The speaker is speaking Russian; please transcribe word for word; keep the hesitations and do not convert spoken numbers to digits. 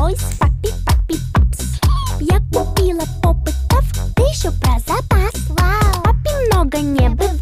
тойс, папи, папи, папс. Я купила попытов, ты еще про запас. Вау, папе много не бывает.